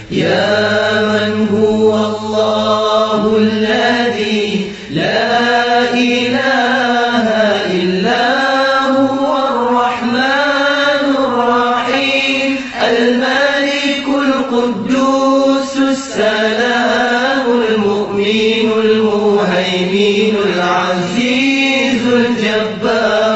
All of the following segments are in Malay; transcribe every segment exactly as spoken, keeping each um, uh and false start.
يا من هو الله الذي لا إله إلا هو الرحمن الرحيم الملك القدوس السلام المؤمن المهيمن العزيز الجبار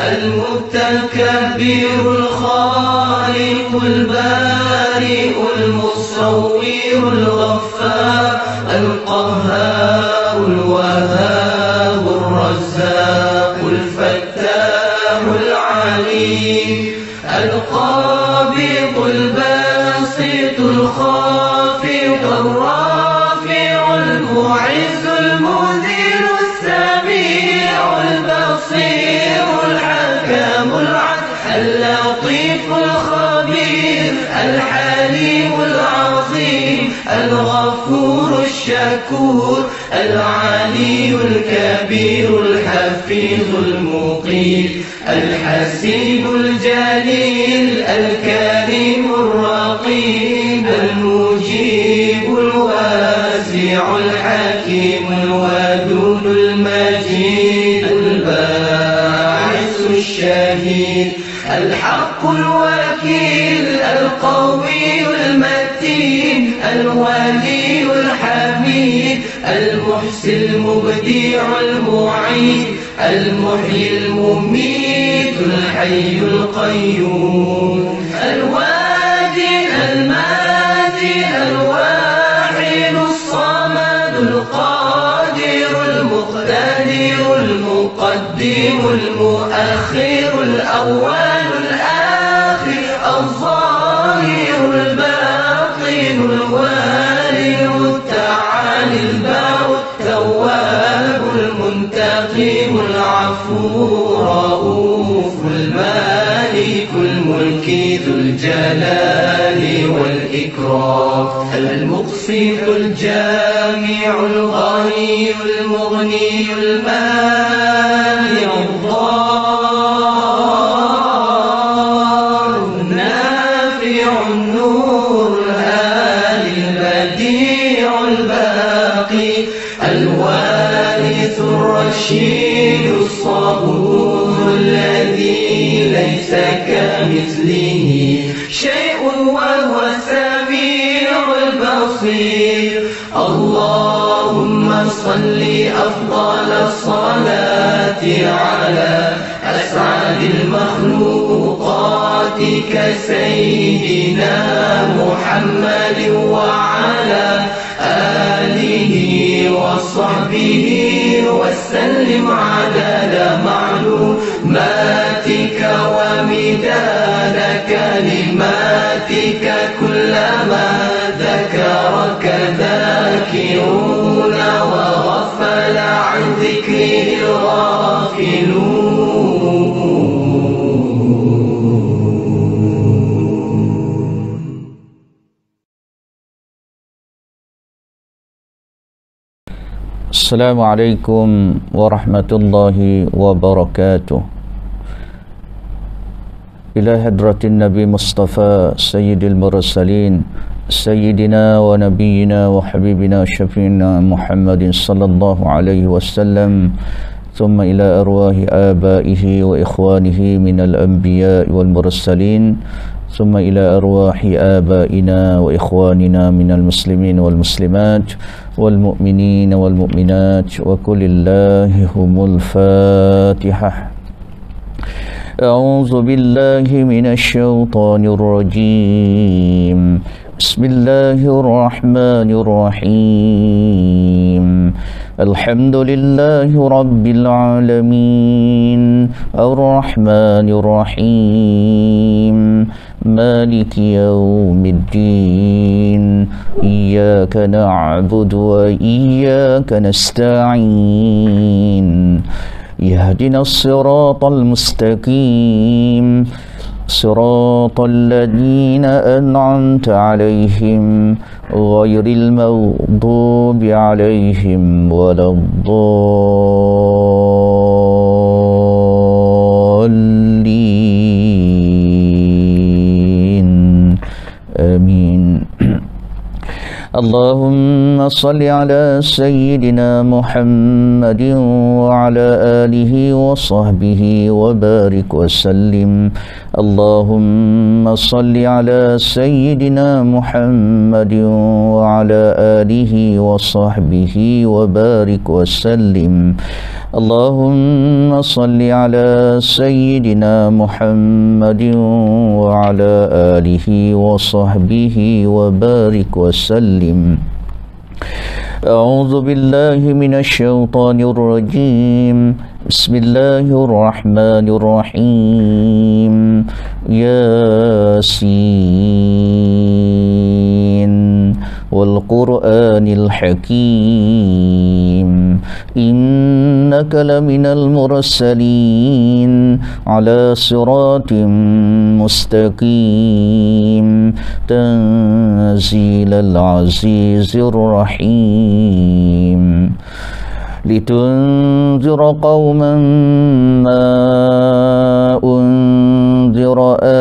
المتكبر الخالق البارئ المصور الغفار القهار الوهاب الرزاق الفتاح العليم القابض الباسط الخافض الرافع المعز المذل السميع البصير الحكم العدل اللطيف الخبير الحليم العظيم الغفور الشكور العلي الكبير الحفيظ المقيت الحسيب الجليل الكريم الرقيب المجيب الواسع الحكيم الودود المجيد الباعث الشهيد الحق الوكيل القوي المتين الولي الحميد المحسن المبدع المعيد المحيي المميت الحي القيوم الوادي المادي الواحد الصمد القادر المقتدر المقدم المؤخر الأول الآخر الظاهر الباطن الوالي المتعالي البار التواب المنتقم العفو الرؤوف المالك الملك ذو الجلال والإكرام المقسط الجامع الغني المغني المانع الضار النافع النور الهادي البديع الباقي الوارث الرشيد الصبور الذي ليس كمثله شيء وهو السميع البصير اللهم صل أفضل الصلاة على أسعد المخلوقات كسيدنا محمد وعلى آله وصحبه وسلم عدد معلوماتك ومداد كلماتك كلما ذكرك ذاكرون وغفل عن ذكره الغافلون. السلام عليكم ورحمة الله وبركاته. إلى حضرة النبي مصطفى سيد المرسلين سيدنا ونبينا وحبيبنا شفينا محمد صلى الله عليه وسلم، ثم إلى أرواح آبائه وإخوانه من الأنبياء والمرسلين، ثم إلى أرواح آبائنا وإخواننا من المسلمين والمسلمات والمؤمنين والمؤمنات، وكل الله هم الفاتحة. أعوذ بالله من الشيطان الرجيم. بسم الله الرحمن الرحيم. الحمد لله رب العالمين الرحمن الرحيم مالك يوم الدين إياك نعبد وإياك نستعين يهدنا الصراط المستقيم صراط الذين أنعمت عليهم غير المغضوب عليهم ولا الضالين آمين. اللهم صل على سيدنا محمد وعلى آله وصحبه وبارك وسلم. اللهم صل على سيدنا محمد وعلى آله وصحبه وبارك وسلم. اللهم صل على سيدنا محمد وعلى آله وصحبه وبارك وسلم. أعوذ بالله من الشيطان الرجيم. بسم الله الرحمن الرحيم. ياسين والقرآن الحكيم إنك لمن المرسلين على صراط مستقيم تنزيل العزيز الرحيم لتنذر قوما ما أنذر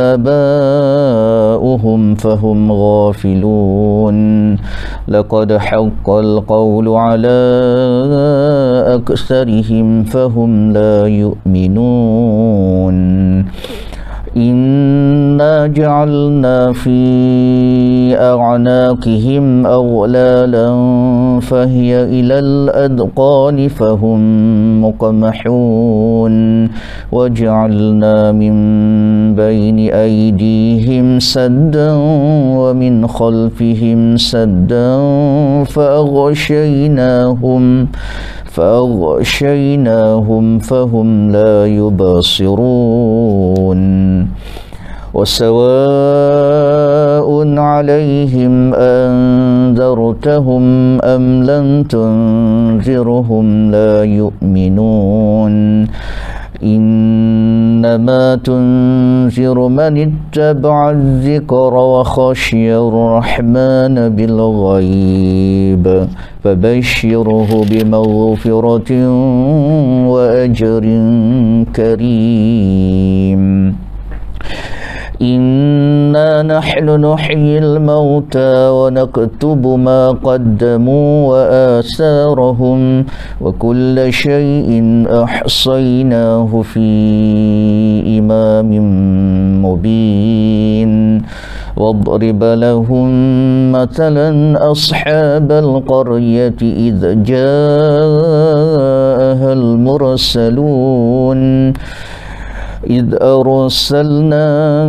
آباؤهم فهم غافلون. لقد حق القول على أكثرهم فهم لا يؤمنون. إنا جعلنا في أعناقهم أغلالا فهي إلى الأذقان فهم مقمحون. وجعلنا من بين أيديهم سدا ومن خلفهم سدا فأغشيناهم فأغشيناهم فهم لا يبصرون. وسواء عليهم أنذرتهم أم لم تنذرهم لا يؤمنون. إنما تنذر من اتبع الذكر وخشي الرحمن بالغيب فبشره بمغفرة وأجر كريم. إنا نحن نحيي الموتى ونكتب ما قدموا وآثارهم وكل شيء أحصيناه في إمام مبين. واضرب لهم مثلا أصحاب القرية إذ جاءها المرسلون إذ أرسلنا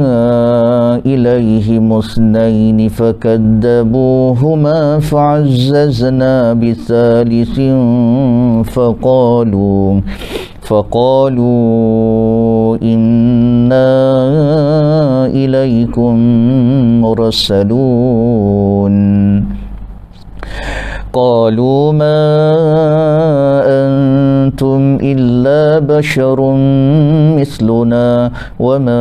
إليهم اثنين فكذبوهما فعززنا بثالث فقالوا فقالوا إنا إليكم مرسلون. قالوا ما أنتم إلا بشر مثلنا وما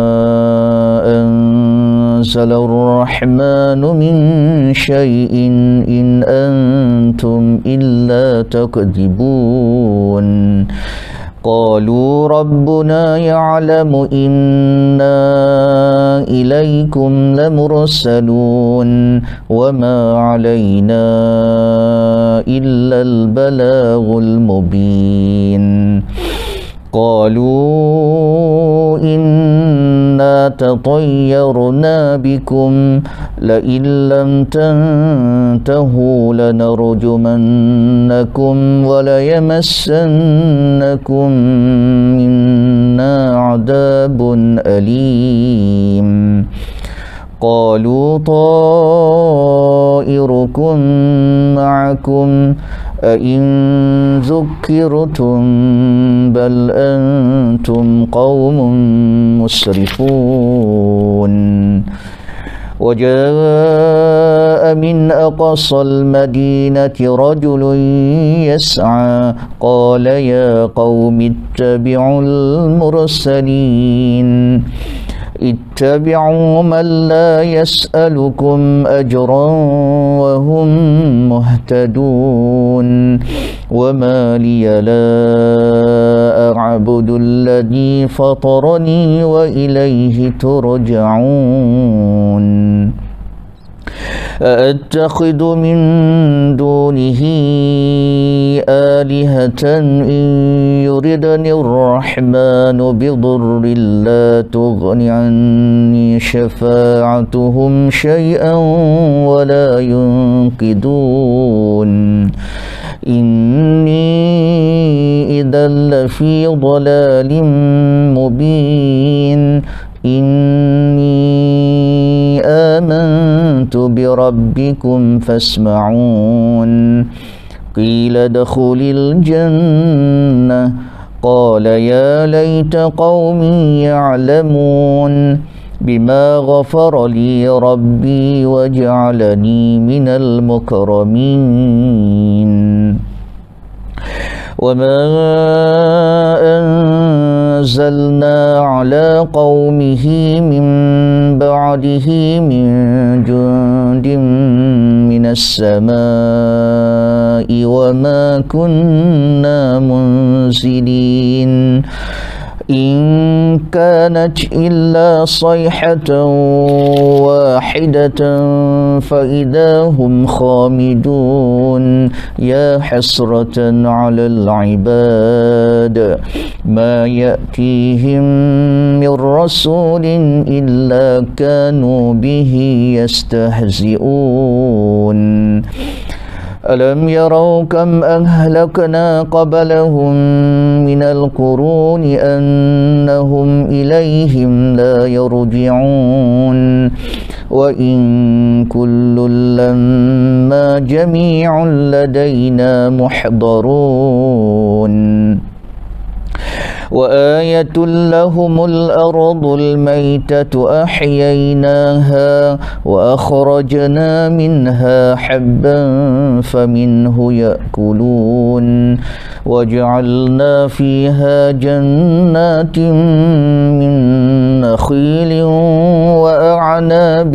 أنزل الرحمن من شيء إن أنتم إلا تكذبون. قالوا ربنا يعلم إنا إليكم لمرسلون وما علينا إلا البلاغ المبين. قالوا إنا تطيرنا بكم لئن لم تنتهوا لنرجمنكم وليمسنكم منا عذاب أليم. قالوا طائركم معكم أئن ذكرتم بل أنتم قوم مسرفون. وجاء من أقصى المدينة رجل يسعى قال يا قوم اتبعوا المرسلين اتبعوا من لا يسألكم أجرا وهم مهتدون. وما لي لا أعبد الذي فطرني وإليه ترجعون. أأتخذ من دونه آلهة إن يردني الرحمن بضر لا تغن عني شفاعتهم شيئا ولا ينقذون إني إذا لفي ضلال مبين إني آمنت بربكم فاسمعون قيل ادخل الجنة قال يا ليت قومي يعلمون بما غفر لي ربي وجعلني من المكرمين وما أنزلنا على قومه من بعده من جند من السماء وما كنا منزلين إن كانت إلا صيحة واحدة فإذا هم خامدون يا حسرة على العباد ما يأتيهم من رسول إلا كانوا به يستهزئون ألم يروا كم أهلكنا قبلهم من القرون أنهم إليهم لا يرجعون وإن كل لما جميع لدينا محضرون وآية لهم الأرض الميتة أحييناها وأخرجنا منها حبا فمنه يأكلون وجعلنا فيها جنات من نخيل وأعناب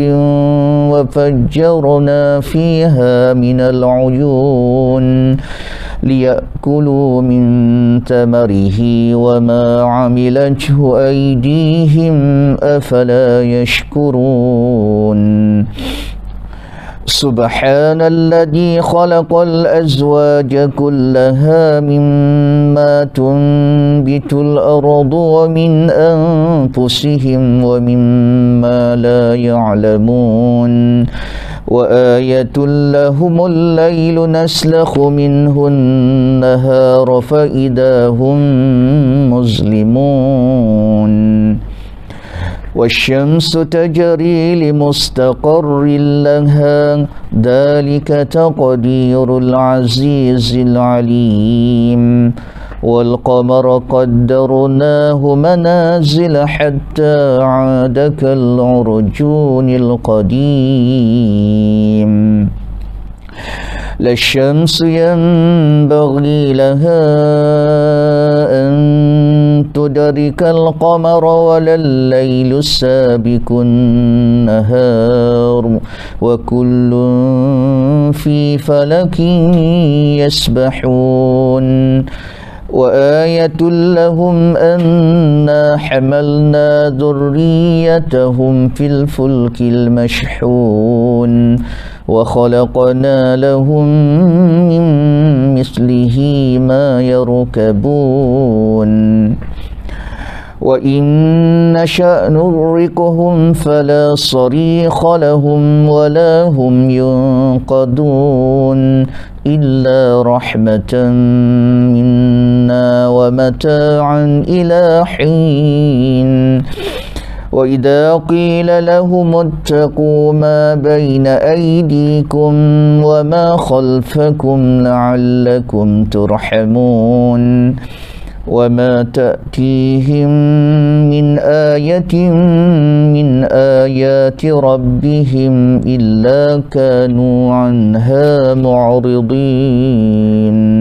وفجرنا فيها من العيون ليأكلوا من ثمره وما عملته أيديهم أفلا يشكرون سبحان الذي خلق الأزواج كلها مما تنبت الأرض ومن أنفسهم ومما لا يعلمون وآية لهم الليل نسلخ منه النهار فإذا هم مظلمون والشمس تجري لمستقر لها ذلك تقدير العزيز العليم والقمر قدرناه منازل حتى عاد كالعرجون القديم لا الشمس ينبغي لها أن تدرك القمر ولا الليل سابق النهار وكل في فلك يسبحون وآية لهم أنا حملنا ذريتهم في الفلك المشحون وخلقنا لهم من مثله ما يركبون وإن نشأ نغرقهم فلا صريخ لهم ولا هم ينقذون إلا رحمة منا ومتاعا إلى حين وإذا قيل لهم اتقوا ما بين أيديكم وما خلفكم لعلكم ترحمون وما تأتيهم من آية من آيات ربهم إلا كانوا عنها معرضين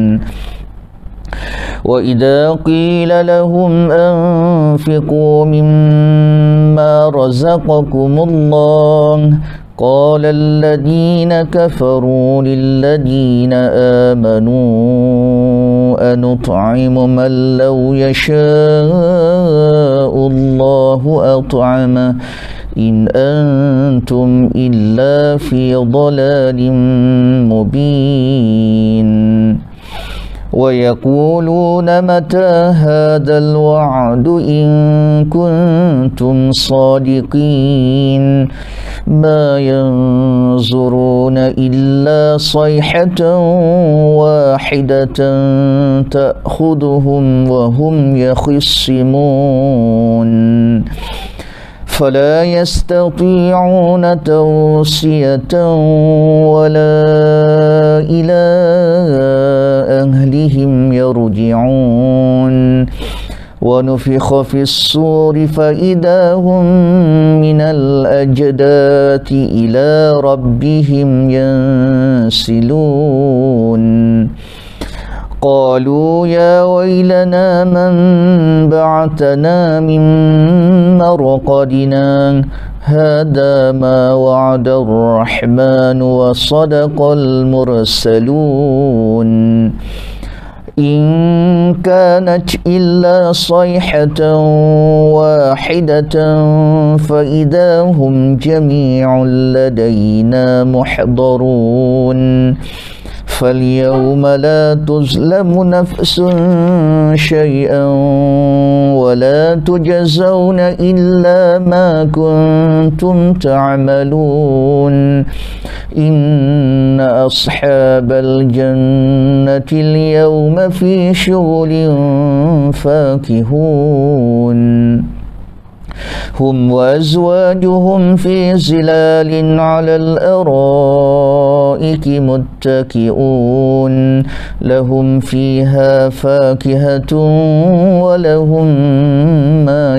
وإذا قيل لهم أنفقوا مما رزقكم الله قال الذين كفروا للذين آمنوا أنطعم من لو يشاء الله أطعمه إن أنتم إلا في ضلال مبين ويقولون متى هذا الوعد إن كنتم صادقين ما ينظرون إلا صيحة واحدة تأخذهم وهم يخصمون فلا يستطيعون توصية ولا إلى أهلهم يرجعون ونفخ في الصور فإذا هم من الأجداث إلى ربهم ينسلون قالوا يا ويلنا من بعثنا من مرقدنا هذا ما وعد الرحمن وصدق المرسلون إن كانت إلا صيحة واحدة فإذا هم جميع لدينا محضرون فاليوم لا تظلم نفس شيئا ولا تجزون إلا ما كنتم تعملون إن أصحاب الجنة اليوم في شغل فاكهون هم وأزواجهم في ظلال على الأرائك متكئون لهم فيها فاكهة ولهم ما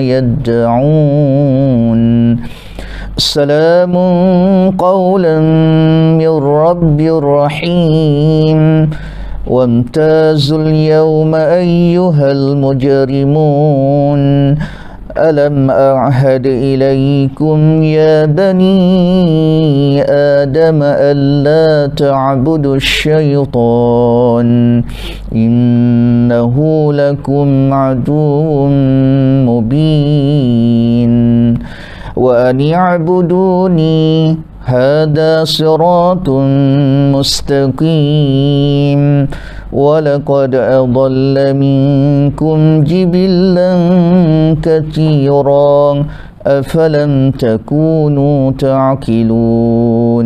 يدعون سلام قولا من رب رحيم وامتازوا اليوم أيها المجرمون ألم أعهد إليكم يا بني آدم ألا تعبدوا الشيطان إنه لكم عدو مبين وأن اعبدوني هذا صراط مستقيم ولقد أضل منكم جبلا كثيرا أفلم تكونوا تعقلون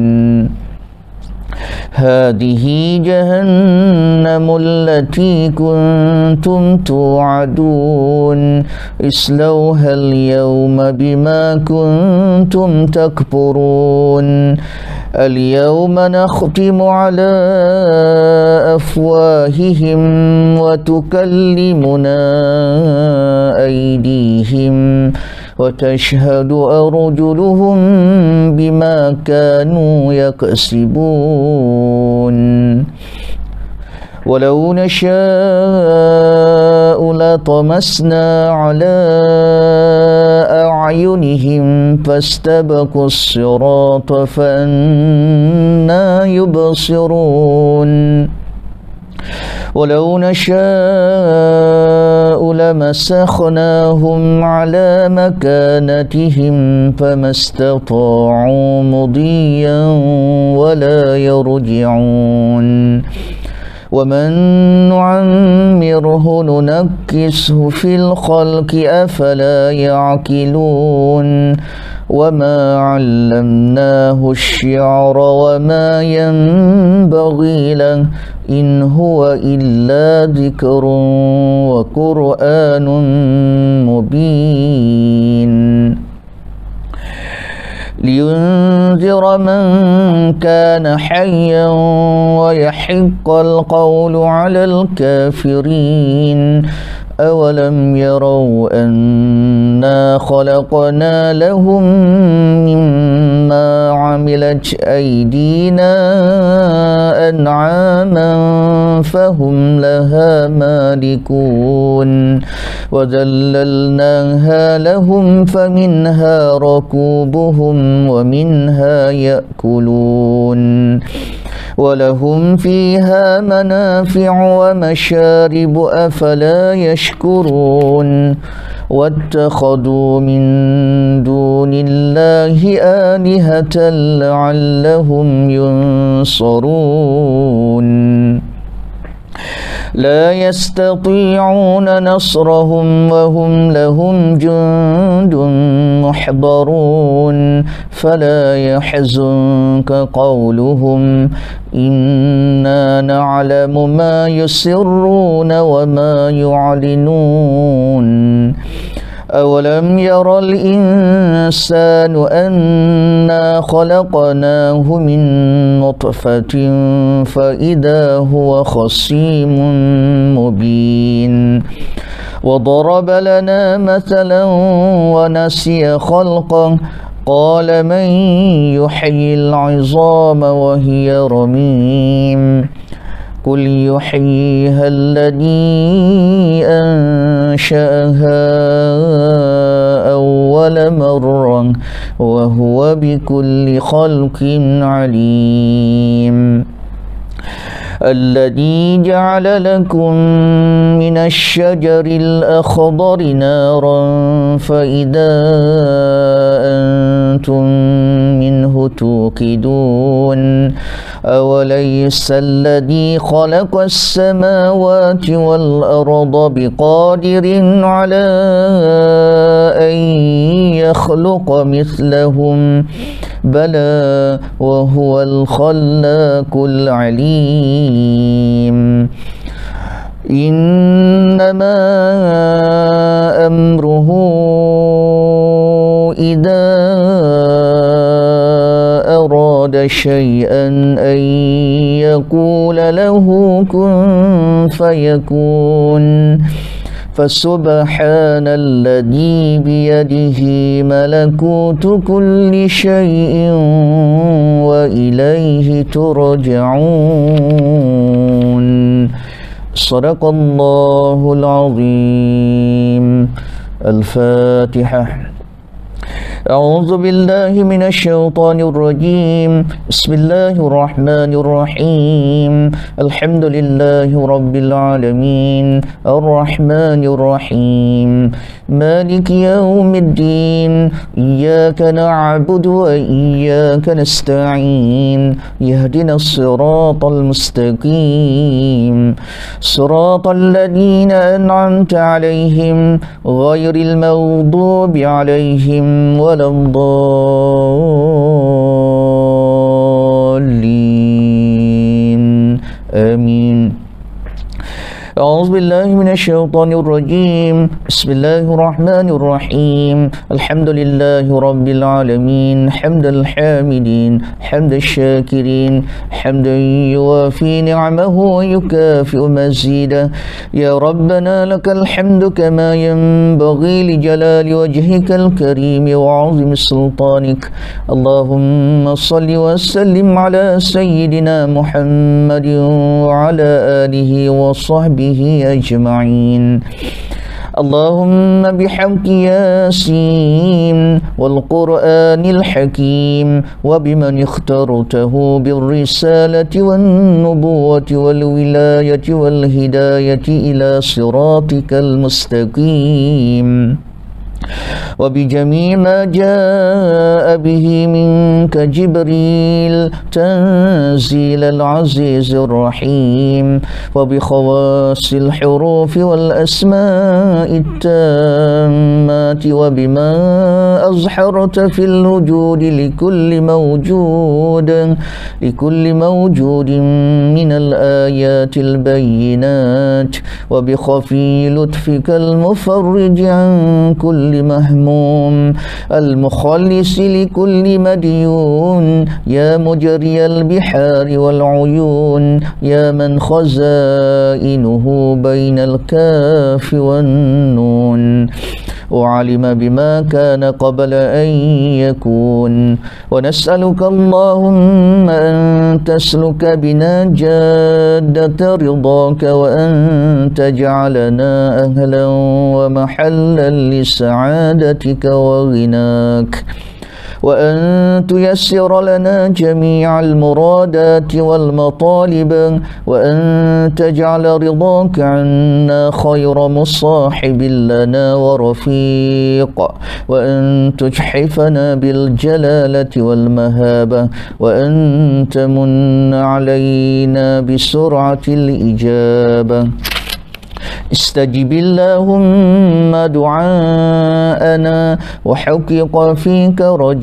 هذه جهنم التي كنتم توعدون اصلوها اليوم بما كنتم تكفرون اليوم نختم على أفواههم وتكلمنا أيديهم وتشهد أرجلهم بما كانوا يكسبون ولو نشاء لطمسنا على أعينهم فاستبقوا الصراط فأنى يبصرون ولو نشاء لمسخناهم على مكانتهم فما استطاعوا مضيا ولا يرجعون ومن نعمره ننكسه في الخلق أفلا يعقلون وما علمناه الشعر وما ينبغي له إن هو إلا ذكر وقرآن مبين لينذر من كان حيا ويحق القول على الكافرين أولم يروا أنا خلقنا لهم مما عملت أيدينا أنعاما فهم لها مالكون وذللناها لهم فمنها ركوبهم ومنها يأكلون ولهم فيها منافع ومشارب أفلا يشكرون واتخذوا من دون الله عليه آلهة لعلهم ينصرون لا يستطيعون نصرهم وهم لهم جند محضرون فلا يحزنك قولهم إنا نعلم ما يسرون وما يعلنون أولم ير الإنسان أنا خلقناه من نطفة فإذا هو خصيم مبين وضرب لنا مثلا ونسي خلقه قال من يحيي العظام وهي رميم قل يحييها الذي أنشأها أول مرة وهو بكل خلق عليم الذي جعل لكم من الشجر الأخضر نارا فإذا أنتم منه توقدون أوليس الذي خلق السماوات والأرض بقادر على أن يخلق مثلهم بلى وهو الخلاق العليم إنما أمره إذا أراد شيئا أن يقول له كن فيكون فسبحان الذي بيده ملكوت كل شيء وإليه ترجعون صدق الله العظيم. الفاتحة. أعوذ بالله من الشيطان الرجيم. بسم الله الرحمن الرحيم. الحمد لله رب العالمين الرحمن الرحيم مالك يوم الدين إياك نعبد وإياك نستعين يهدنا الصراط المستقيم صراط الذين أنعمت عليهم غير المغضوب عليهم ولا الضالين آمين. أعوذ بالله من الشيطان الرجيم. بسم الله الرحمن الرحيم. الحمد لله رب العالمين حمد الحامدين حمد الشاكرين حمدا يوافي نعمه ويكافئ مزيده. يا ربنا لك الحمد كما ينبغي لجلال وجهك الكريم وعظيم سلطانك. اللهم صل وسلم على سيدنا محمد وعلى آله وصحبه أجمعين. اللهم بحق ياسين والقرآن الحكيم وبمن اخترته بالرسالة والنبوة والولاية والهداية إلى صراطك المستقيم وبجميع ما جاء به منك جبريل تنزيل العزيز الرحيم وبخواص الحروف والأسماء التامات وبما أظهرت في الوجود لكل موجود لكل موجود من الآيات البينات وبخفي لطفك المفرج عن كل مهموم المخلص لكل مديون يا مجري البحار والعيون يا من خزائنه بين الكاف والنون وعلم بما كان قبل أن يكون. ونسألك اللهم أن تسلك بنا جادة رضاك وأن تجعلنا أهلا ومحلا لسعادتك وغناك وأن تيسر لنا جميع المرادات والمطالب وأن تجعل رضاك عنا خير مصاحب لنا ورفيق وأن تجحفنا بالجلالة والمهابة وأن تمن علينا بسرعة الإجابة. استجب اللهم دعاءنا وحقق فيك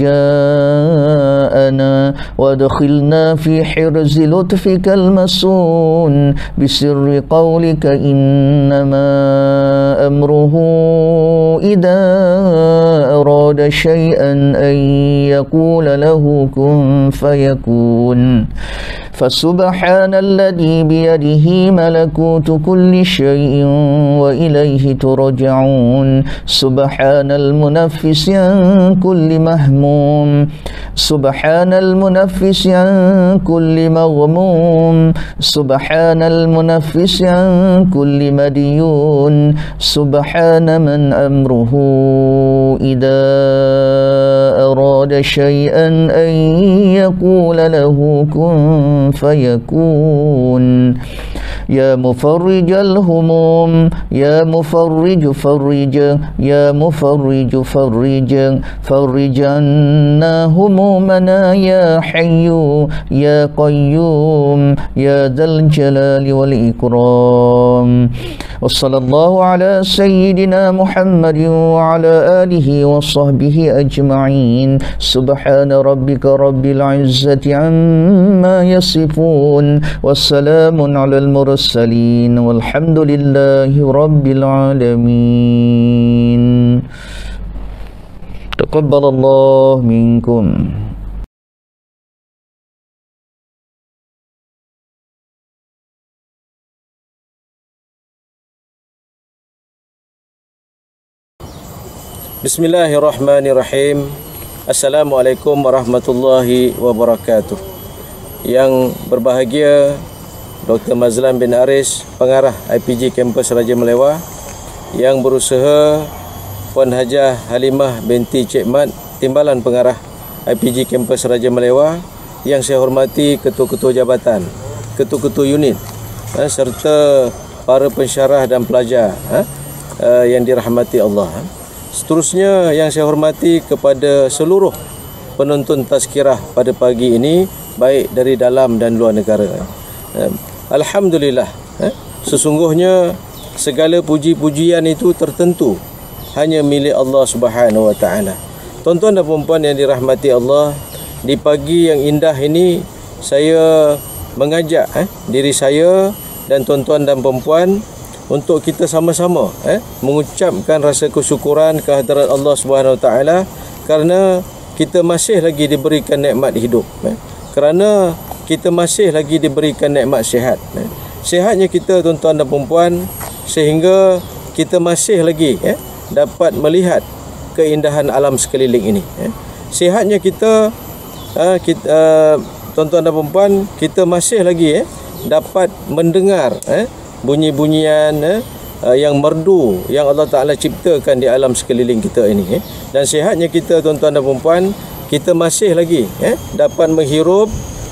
رجاءنا وادخلنا في حرز لطفك المسون بسر قولك إنما أمره إذا أراد شيئا أن يقول له كن فيكون. فسبحان الذي بيده ملكوت كل شيء وإليه ترجعون. سبحان المنفس عن كل مهموم. سبحان المنفس عن كل مغموم. سبحان المنفس عن كل مديون. سبحان من أمره إذا أراد شيئا أن يقول له كن فيكون. يا مفرج الهموم يا مفرج فرج يا مفرج فرج فرج عنا همومنا يا حي يا قيوم يا ذا الجلال والإكرام. وصلى الله على سيدنا محمد وعلى آله وصحبه أجمعين. سبحان ربك رب العزة عما يصفون والسلام على المرسلين والحمد لله رب العالمين. تقبل الله منكم. Bismillahirrahmanirrahim. Assalamualaikum warahmatullahi wabarakatuh. Yang berbahagia Doktor Mazlan bin Aris, Pengarah I P G Kampus Raja Melewah, yang berusaha Puan Hajah Halimah binti Cik Mat, Timbalan Pengarah I P G Kampus Raja Melewah, yang saya hormati ketua-ketua jabatan, ketua-ketua unit, serta para pensyarah dan pelajar yang dirahmati Allah. Seterusnya yang saya hormati kepada seluruh penonton tazkirah pada pagi ini, baik dari dalam dan luar negara. Alhamdulillah, sesungguhnya segala puji-pujian itu tertentu hanya milik Allah Subhanahu wa taala. Tuan-tuan dan puan-puan yang dirahmati Allah, di pagi yang indah ini saya mengajak eh, diri saya dan tuan-tuan dan puan-puan untuk kita sama-sama eh, mengucapkan rasa kesyukuran kehadirat Allah Subhanahu Wa Taala kerana kita masih lagi diberikan nikmat hidup, eh, kerana kita masih lagi diberikan nikmat sihat. Eh. Sihatnya kita tuan-tuan dan puan-puan sehingga kita masih lagi eh, dapat melihat keindahan alam sekeliling ini. Eh. Sihatnya kita, eh, kita uh, tuan-tuan dan puan-puan, kita masih lagi eh, dapat mendengar eh, bunyi-bunyian eh, yang merdu yang Allah Ta'ala ciptakan di alam sekeliling kita ini. Eh. Dan sihatnya kita tuan-tuan dan puan-puan, kita masih lagi eh, dapat menghirup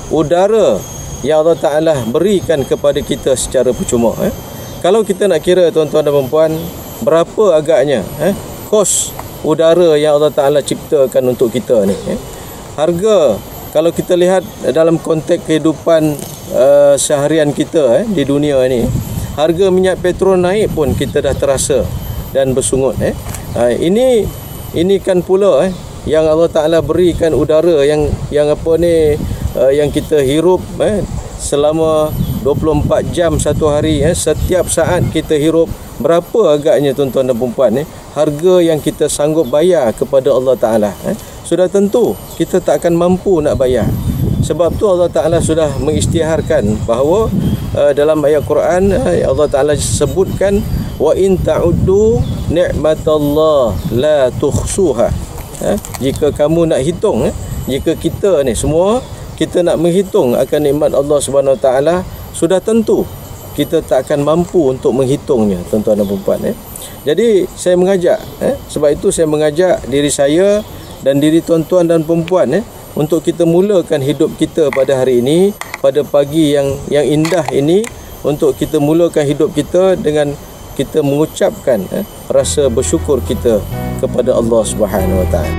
udara yang Allah Ta'ala berikan kepada kita secara percuma. Eh. Kalau kita nak kira tuan-tuan dan puan-puan, berapa agaknya eh, kos udara yang Allah Ta'ala ciptakan untuk kita ni. Eh. Harga, kalau kita lihat dalam konteks kehidupan uh, seharian kita eh, di dunia ini, harga minyak petrol naik pun kita dah terasa dan bersungut. Eh. Uh, ini ini kan pula eh, yang Allah Ta'ala berikan udara yang yang apa ni uh, yang kita hirup eh, selama dua puluh empat jam satu hari. Eh, setiap saat kita hirup. Berapa agaknya tuan-tuan dan perempuan eh, harga yang kita sanggup bayar kepada Allah Ta'ala. Eh. Sudah tentu kita tak akan mampu nak bayar. Sebab tu Allah Ta'ala sudah mengisytiharkan bahawa uh, dalam ayat Quran uh, Allah Ta'ala sebutkan wa in ta'uddu ni'matallah la tuhsuha. Uh, jika kamu nak hitung, uh, jika kita ni semua kita nak menghitung akan nikmat Allah Subhanahu Wa Ta'ala, sudah tentu kita tak akan mampu untuk menghitungnya tuan-tuan dan puan-puan. Eh. Jadi saya mengajak, eh, sebab itu saya mengajak diri saya dan diri tuan-tuan dan perempuan eh, untuk kita mulakan hidup kita pada hari ini, pada pagi yang yang indah ini, untuk kita mulakan hidup kita dengan kita mengucapkan eh, rasa bersyukur kita kepada Allah Subhanahu Wa Taala.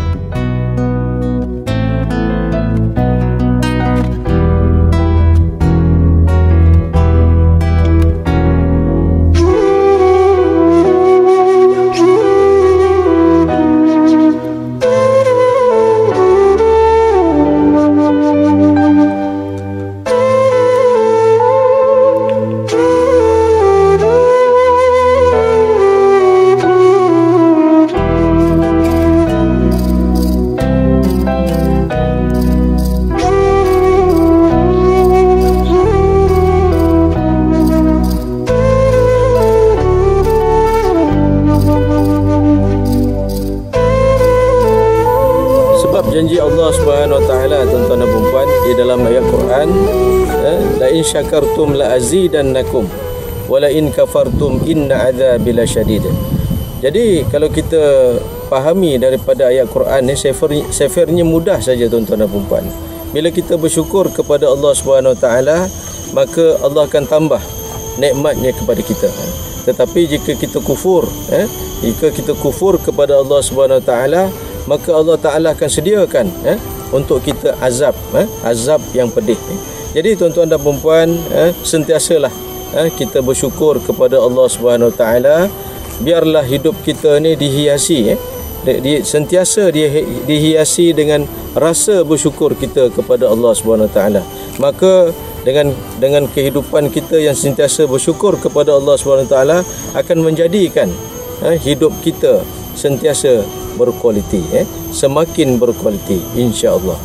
Janji Allah Subhanahu Wa Taala, tuan-tuan dan puan, di dalam ayat Quran, eh, la in syakartum la azidannakum wa la in kafartum inna adzabi lasyadid. Jadi kalau kita fahami daripada ayat Quran ni, sefernya mudah saja tuan-tuan dan puan. Bila kita bersyukur kepada Allah Subhanahu Wa Taala, maka Allah akan tambah nikmatnya kepada kita. Tetapi jika kita kufur, eh, jika kita kufur kepada Allah Subhanahu Wa Taala, maka Allah Ta'ala akan sediakan eh, untuk kita azab, eh, azab yang pedih. Jadi tuan-tuan dan perempuan, eh, sentiasalah eh, kita bersyukur kepada Allah Subhanahu Wa Taala. Biarlah hidup kita ni dihiasi, eh, di, sentiasa di, dihiasi dengan rasa bersyukur kita kepada Allah Subhanahu Wa Taala. Maka dengan dengan kehidupan kita yang sentiasa bersyukur kepada Allah Subhanahu Wa Taala akan menjadikan eh, hidup kita sentiasa berkualiti, eh? semakin berkualiti, insya-Allah.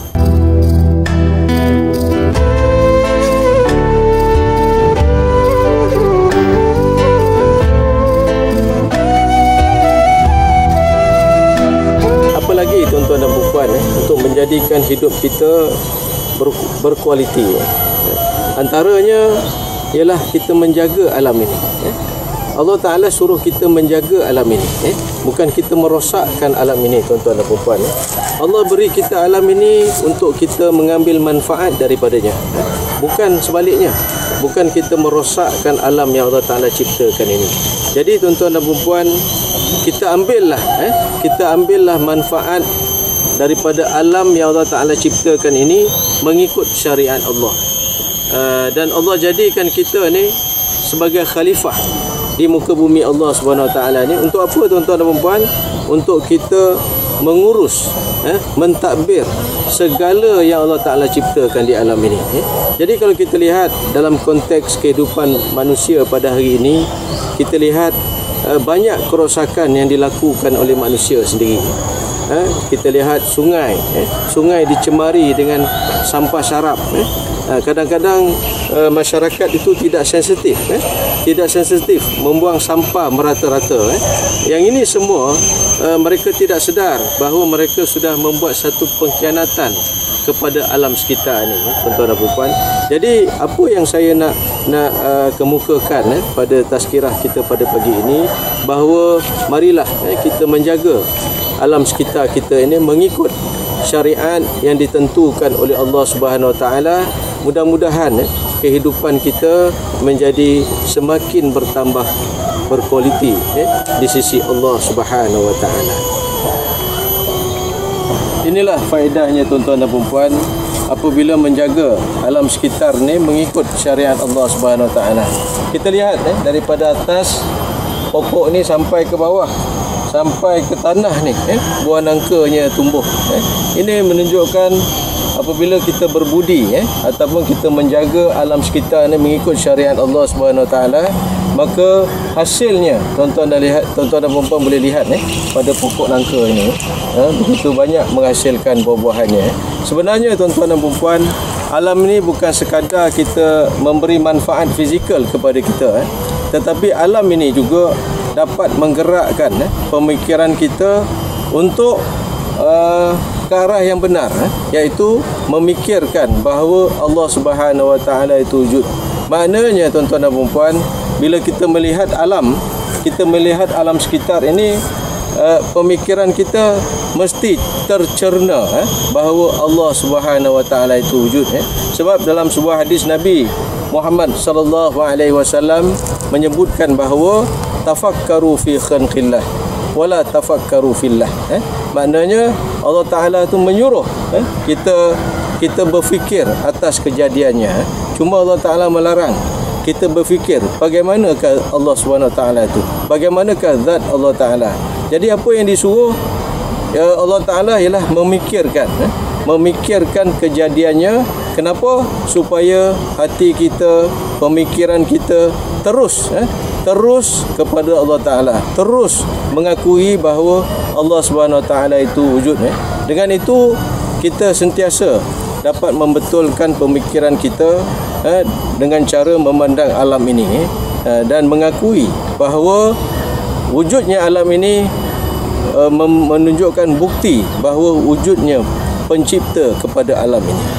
Apa lagi tuan-tuan dan puan, eh? untuk menjadikan hidup kita ber, berkualiti? Eh? Antaranya ialah kita menjaga alam ini. Eh? Allah Ta'ala suruh kita menjaga alam ini, eh? bukan kita merosakkan alam ini, tuan-tuan dan puan. Eh? Allah beri kita alam ini untuk kita mengambil manfaat daripadanya, eh? bukan sebaliknya, bukan kita merosakkan alam yang Allah Ta'ala ciptakan ini. Jadi tuan-tuan dan puan, kita ambillah eh? kita ambillah manfaat daripada alam yang Allah Ta'ala ciptakan ini mengikut syariat Allah. uh, dan Allah jadikan kita ni sebagai khalifah di muka bumi Allah Subhanahu Wa Taala ni. Untuk apa tuan-tuan dan puan? Untuk kita mengurus, eh, mentadbir segala yang Allah Ta'ala ciptakan di alam ini, eh. Jadi kalau kita lihat dalam konteks kehidupan manusia pada hari ini, kita lihat eh, banyak kerosakan yang dilakukan oleh manusia sendiri. Eh, kita lihat sungai, eh, sungai dicemari dengan sampah syarab. Eh. Kadang-kadang uh, masyarakat itu tidak sensitif, eh? tidak sensitif membuang sampah merata-rata. Eh? Yang ini semua uh, mereka tidak sedar bahawa mereka sudah membuat satu pengkhianatan kepada alam sekitar ini, eh? tuan-tuan dan puan. Jadi apa yang saya nak nak uh, kemukakan eh, pada tazkirah kita pada pagi ini, bahawa marilah eh, kita menjaga alam sekitar kita ini mengikut syariat yang ditentukan oleh Allah Subhanahu Wa Taala. Mudah-mudahan eh, kehidupan kita menjadi semakin bertambah berkualiti eh, di sisi Allah Subhanahu Wa Taala. Inilah faedahnya tuan-tuan dan puan apabila menjaga alam sekitar ni mengikut syariat Allah Subhanahu Wa Taala. Kita lihat eh, daripada atas pokok ni sampai ke bawah, sampai ke tanah ni, eh, buah nangkanya tumbuh. Eh. Ini menunjukkan apabila kita berbudi, eh, ataupun kita menjaga alam sekitar ni mengikut syariat Allah Subhanahu Wa Taala, maka hasilnya tuan-tuan dan lihat, tuan-tuan dan puan boleh lihat eh, pada pokok nangka ini, eh, begitu banyak menghasilkan buah-buahannya. Eh. Sebenarnya tuan-tuan dan puan, alam ini bukan sekadar kita memberi manfaat fizikal kepada kita, eh, tetapi alam ini juga dapat menggerakkan eh, pemikiran kita untuk uh, ke arah yang benar, eh, iaitu memikirkan bahawa Allah Subhanahu Wa Taala itu wujud. Maknanya tuan-tuan dan puan, bila kita melihat alam, kita melihat alam sekitar ini, uh, pemikiran kita mesti tercerna eh, bahawa Allah Subhanahu Wa Taala itu wujud. Eh. Sebab dalam sebuah hadis Nabi Muhammad sallallahu alaihi wasallam menyebutkan bahawa tafakkaru fi khalqillah wala tafakkaru fillah. Eh. Maknanya Allah Taala itu menyuruh eh, kita kita berfikir atas kejadiannya. Eh. Cuma Allah Taala melarang kita berfikir bagaimanakah Allah Subhanahu Wa Taala itu, bagaimanakah zat Allah Taala. Jadi apa yang disuruh ya Allah Taala ialah memikirkan eh, memikirkan kejadiannya. Kenapa? Supaya hati kita, pemikiran kita terus eh, terus kepada Allah Taala, terus mengakui bahawa Allah Subhanahu Wa Taala itu wujud. Eh. Dengan itu kita sentiasa dapat membetulkan pemikiran kita eh, dengan cara memandang alam ini eh, dan mengakui bahawa wujudnya alam ini eh, menunjukkan bukti bahawa wujudnya pencipta kepada alam ini.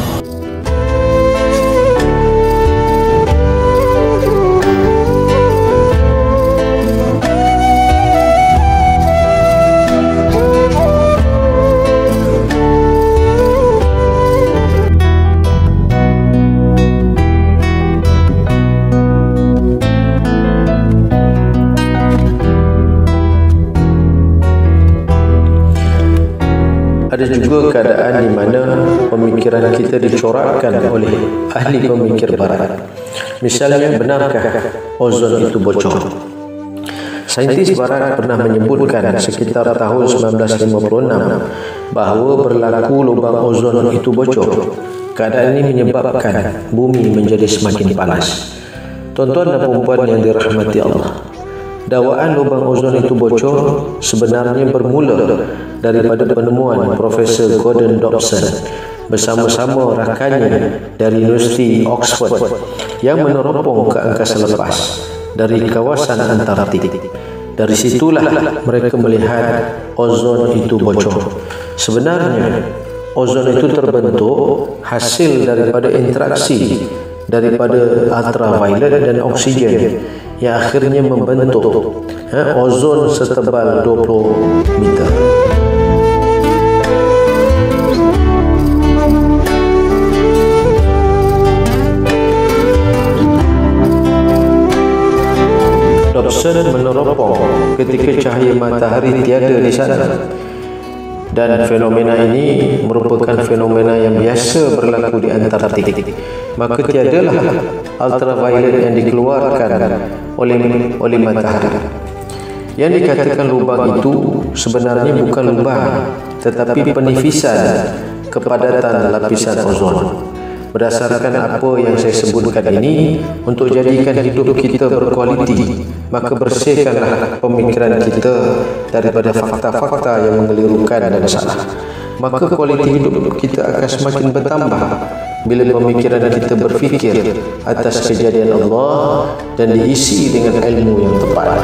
Ada juga keadaan di mana pemikiran kita dicorakkan oleh ahli pemikir barat. Misalnya, benarkah ozon itu bocor? Saintis barat pernah menyebutkan sekitar tahun sembilan belas lima puluh enam bahawa berlaku lubang ozon itu bocor. Keadaan ini menyebabkan bumi menjadi semakin panas. Tuan-tuan dan puan yang dirahmati Allah, dakwaan lubang ozon itu bocor sebenarnya bermula daripada penemuan Profesor Gordon Dobson bersama-sama rakannya dari Universiti Oxford yang meneropong ke angkasa lepas dari kawasan Antartik. Dari situlah mereka melihat ozon itu bocor. Sebenarnya ozon itu terbentuk hasil daripada interaksi daripada ultraviolet dan oksigen yang akhirnya membentuk eh, ozon setebal dua puluh meter. Dobson meneropong ketika cahaya matahari tiada di sana, dan fenomena ini merupakan fenomena yang biasa berlaku di Antartik. Maka tiadalah ultraviolet yang dikeluarkan oleh oleh matahari. Yang dikatakan lubang itu sebenarnya bukan lubang, tetapi penifisan kepadatan lapisan ozon. Berdasarkan apa yang saya sebutkan ini, untuk jadikan hidup kita berkualiti, maka bersihkanlah pemikiran kita daripada fakta-fakta yang mengelirukan dan salah. Maka kualiti hidup kita akan semakin bertambah bila pemikiran kita berfikir atas kejadian Allah dan diisi dengan ilmu yang tepat.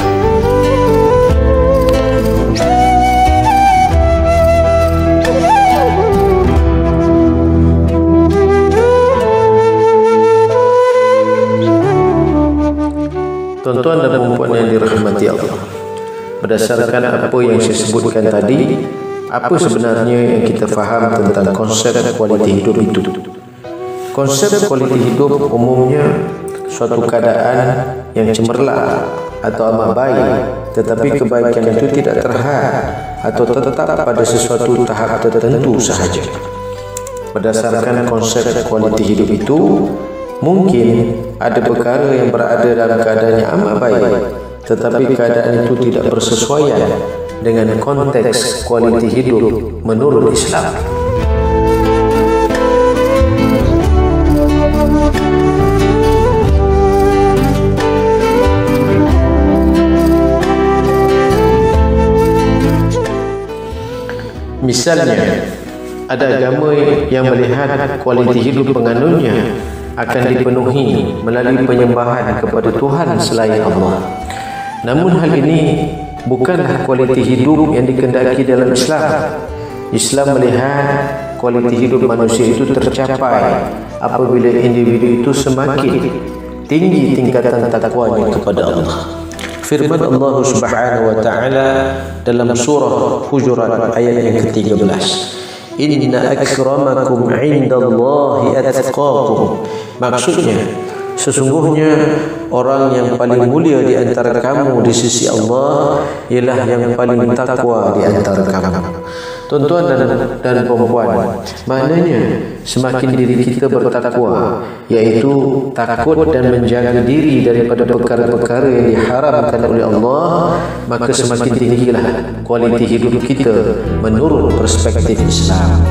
Tuan-tuan dan puan yang dirahmati Allah, berdasarkan apa yang saya sebutkan tadi, apa sebenarnya yang kita faham tentang konsep kualiti hidup itu? Konsep kualiti hidup umumnya suatu keadaan yang cemerlang atau amat baik, tetapi kebaikan itu tidak terhad atau tetap pada sesuatu tahap tertentu sahaja. Berdasarkan konsep kualiti hidup itu, mungkin ada perkara yang berada dalam keadaan yang amat baik, tetapi keadaan itu tidak bersesuaian dengan konteks kualiti hidup menurut Islam. Misalnya, ada agama yang melihat kualiti hidup penganutnya akan dipenuhi melalui penyembahan kepada Tuhan selain Allah. Namun hal ini bukanlah kualiti hidup yang dikehendaki dalam Islam. Islam melihat kualiti hidup manusia itu tercapai apabila individu itu semakin tinggi tingkatan takwanya kepada Allah. Firman Allah Subhanahu wa taala dalam surah Hujurat ayat yang ke tiga belas. Inna akramakum indallahi atqakum. Maksudnya, sesungguhnya orang yang paling mulia di antara kamu di sisi Allah ialah yang paling takwa di antara kamu. Tuan-tuan dan, dan perempuan, maknanya semakin diri kita bertakwa, yaitu takut dan menjaga diri daripada perkara-perkara yang diharamkan oleh Allah, maka semakin tinggilah kualiti hidup kita menurut perspektif Islam.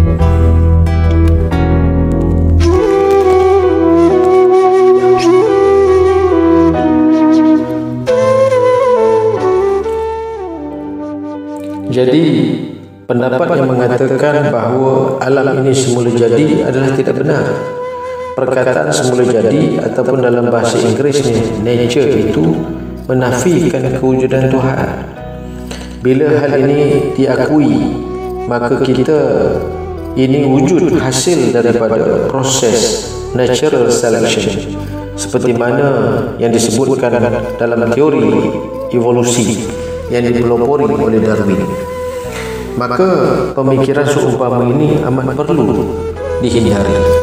Jadi pendapat yang mengatakan bahawa alam ini semula jadi adalah tidak benar. Perkataan semula jadi ataupun dalam bahasa Inggerisnya nature itu menafikan kewujudan Tuhan. Bila hal ini diakui, maka kita ini wujud hasil daripada proses natural selection, seperti mana yang disebutkan dalam teori evolusi yang dipelopori oleh Darwin. Maka pemikiran seumpama ini amat perlu dihindari.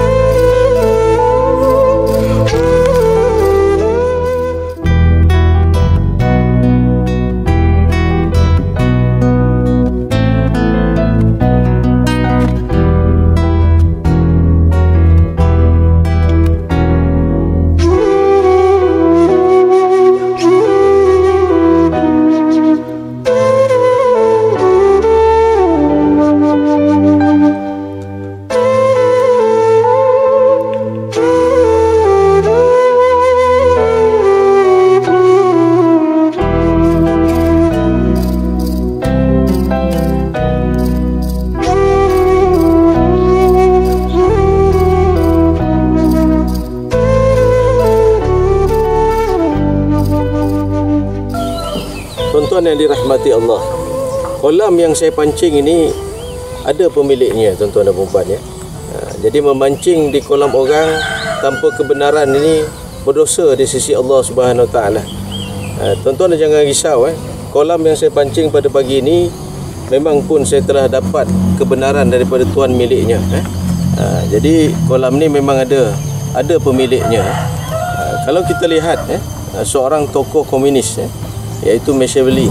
Tuan-tuan yang dirahmati Allah, kolam yang saya pancing ini ada pemiliknya, tuan-tuan dan puan ya. Ha, jadi memancing di kolam orang tanpa kebenaran ini berdosa di sisi Allah Subhanahu Wa Taala. Ha, tuan-tuan jangan risau eh. Kolam yang saya pancing pada pagi ini memang pun saya telah dapat kebenaran daripada tuan miliknya eh. Ha, jadi kolam ni memang ada ada pemiliknya. Ha, kalau kita lihat eh, seorang tokoh komunis eh, iaitu Machiavelli.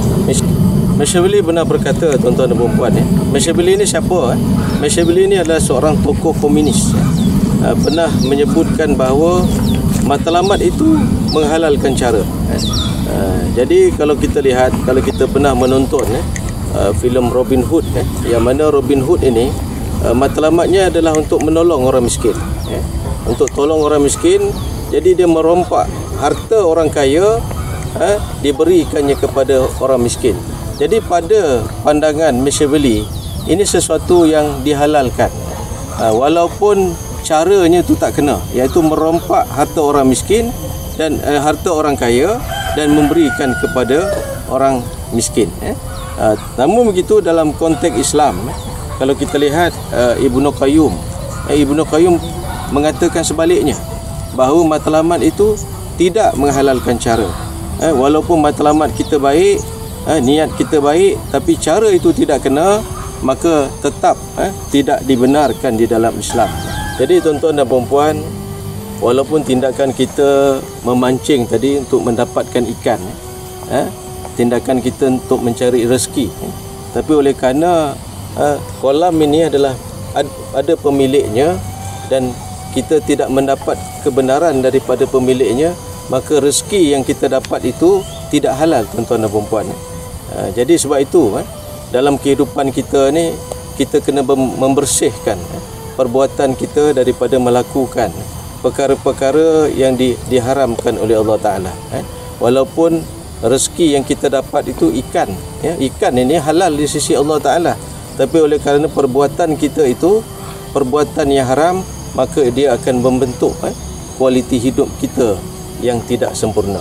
Machiavelli benar berkata, tuan-tuan dan puan ya. Machiavelli ini siapa? Eh? Machiavelli ini adalah seorang tokoh komunis. Uh, pernah menyebutkan bahawa matlamat itu menghalalkan cara. Eh? Uh, jadi kalau kita lihat, kalau kita pernah menonton eh, uh, filem Robin Hood, eh, yang mana Robin Hood ini uh, matlamatnya adalah untuk menolong orang miskin. Eh? Untuk tolong orang miskin, jadi dia merompak harta orang kaya, Ha, diberikannya kepada orang miskin. Jadi pada pandangan Machiavelli, ini sesuatu yang dihalalkan, ha, walaupun caranya itu tak kena, iaitu merompak harta orang miskin dan eh, harta orang kaya dan memberikan kepada orang miskin eh. ha, Namun begitu dalam konteks Islam eh, kalau kita lihat eh, Ibnu Qayyum eh, Ibnu Qayyum mengatakan sebaliknya, bahawa matlamat itu tidak menghalalkan cara. Eh, walaupun matlamat kita baik, eh, niat kita baik, tapi cara itu tidak kena, maka tetap eh, tidak dibenarkan di dalam Islam. Jadi tuan-tuan dan puan-puan, walaupun tindakan kita memancing tadi untuk mendapatkan ikan, eh, tindakan kita untuk mencari rezeki, eh, tapi oleh kerana eh, kolam ini adalah ad, ada pemiliknya dan kita tidak mendapat kebenaran daripada pemiliknya, maka rezeki yang kita dapat itu tidak halal, tuan-tuan dan puan-puan. Ha, jadi sebab itu eh, dalam kehidupan kita ni, kita kena membersihkan eh, perbuatan kita daripada melakukan perkara-perkara yang di, diharamkan oleh Allah Ta'ala. Eh. Walaupun rezeki yang kita dapat itu ikan, ya, ikan ini halal di sisi Allah Ta'ala, tapi oleh kerana perbuatan kita itu perbuatan yang haram, maka dia akan membentuk eh, kualiti hidup kita yang tidak sempurna.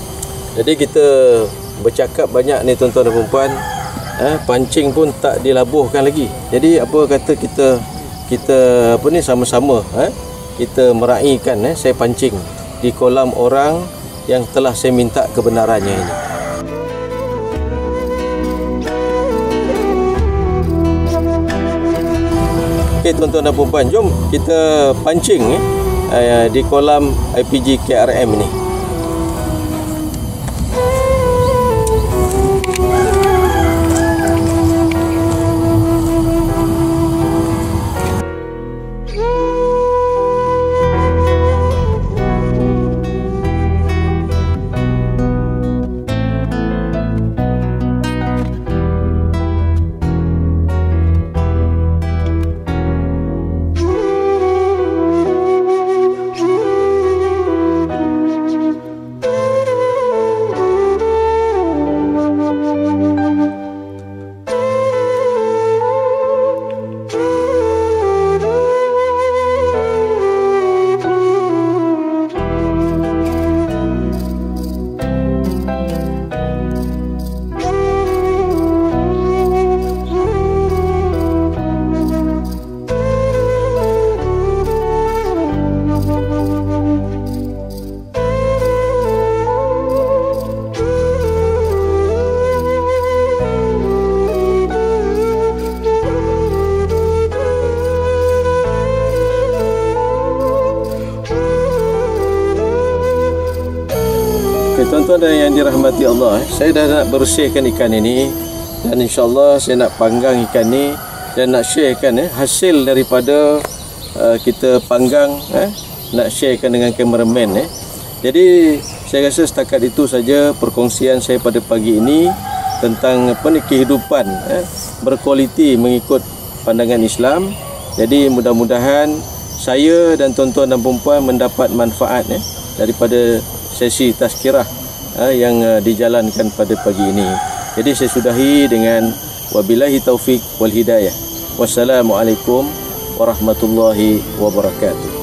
Jadi kita bercakap banyak ni, tuan-tuan dan puan-puan, eh, pancing pun tak dilabuhkan lagi. Jadi apa kata kita kita apa ni sama-sama eh, kita meraihkan eh, saya pancing di kolam orang yang telah saya minta kebenarannya ini. Okey tuan-tuan dan puan-puan, jom kita pancing eh, di kolam I P G K R M ini. Tuan-tuan dan yang dirahmati Allah, saya dah nak bersihkan ikan ini dan insyaAllah saya nak panggang ikan ini dan nak sharekan eh, hasil daripada uh, kita panggang, eh, nak sharekan dengan kameraman. Eh. Jadi saya rasa setakat itu saja perkongsian saya pada pagi ini tentang apa ni, kehidupan eh, berkualiti mengikut pandangan Islam. Jadi mudah-mudahan saya dan tuan-tuan dan puan-puan mendapat manfaat eh, daripada sesi tazkirah uh, yang uh, dijalankan pada pagi ini. Jadi saya sudahi dengan wabillahi taufik wal hidayah. Wassalamualaikum warahmatullahi wabarakatuh.